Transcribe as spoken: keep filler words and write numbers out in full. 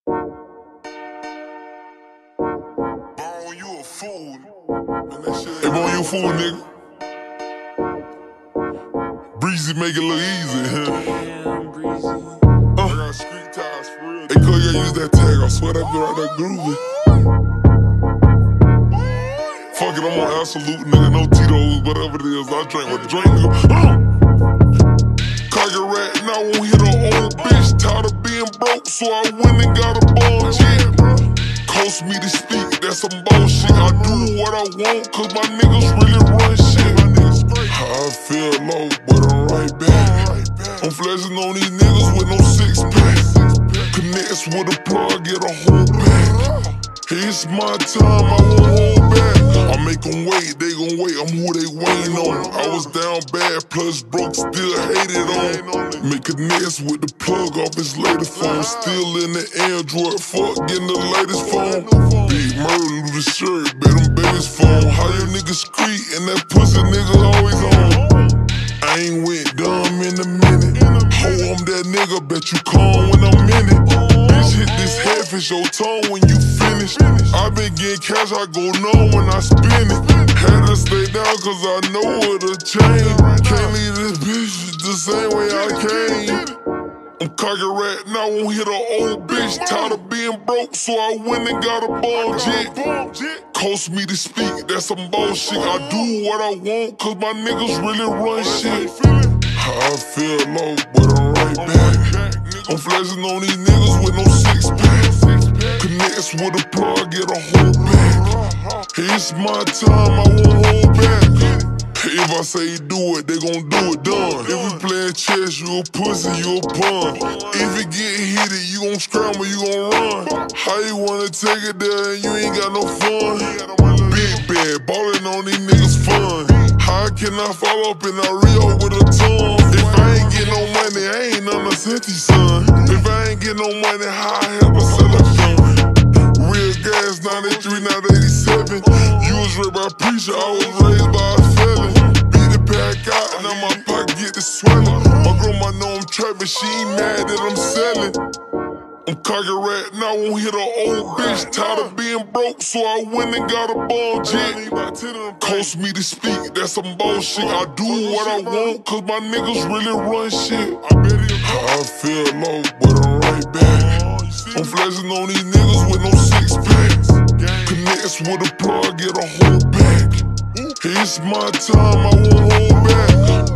Bone, you a fool. Hey, Bone, you a fool, nigga. Breezy make it look easy. Damn, Breezy. Uh. I got street ties for real. Hey, cuz, yeah, use that tag. I swear that be right there groovy. Fuck it, I'm on absolute, nigga. No Tito's, whatever it is. I drink with the drink, nigga. Uh. Cock a rat, and I won't hit an old bitch. Tired of being broke, so I went and got a ball jet. Cost me to speak, that's some bullshit. I do what I want, cause my niggas really run shit. I feel low, but I'm right back. I'm flashing on these niggas with no six pack. Connects with a plug, get a whole bag. It's my time, I won't hold back. I make them wait, they gon' wait, I'm who they waiting on. I was down bad, plus broke, still hated on. Make a nest with the plug off his latest phone. Still in the Android, fuck getting the latest phone. Big Murda, the shirt, bet them baby's phone. How you niggas street and that pussy nigga always on. I ain't went dumb in a minute. Ho, I'm that nigga, bet you calm when I'm in it. Bitch, hit this head, fish your tongue when you finish. I been getting cash, I go numb when I spin it. Had to stay down cause I know it'll change. Can't leave this bitch the same way I came. I'm cock a rat, and I won't hit an old bitch. Tired of being broke, so I went and got a ball jet. Cost me to speak, that's some bullshit. I do what I want, cause my niggas really run shit. I feel low, but I'm right back. I'm flashing on these niggas with no six pack. Connects with a plug, get a whole bag. It's my time, I won't hold back. If I say do it, they gon' do it done. If we playin' chess, you a pussy, you a pawn. If it get heated, you gon' scramble, you gon' run. How you wanna take it there and you ain't got no fun? Big bad, ballin' on these niggas fun. How can I fall up in a Rio with a tongue? If I ain't get no money, I ain't none of Cinty's son. If I ain't get no money, how I help her sell a gun? Real gas, ninety-three, not eighty-seven. You was raised by a preacher, I was raised by a felon. Beat the pack out, and now my pocket get to swelling. My grandma know I'm trapping, she ain't mad that I'm selling. I'm cock a rat, and I won't hit an old bitch. Tired of being broke, so I went and got a ball jet. Cost me to speak, that's some bullshit. I do what I want, cause my niggas really run shit. I feel low, but I'm right back. I'm flashing on these niggas with no six packs. Connects with a plug, get a whole bag. It's my time, I won't hold back.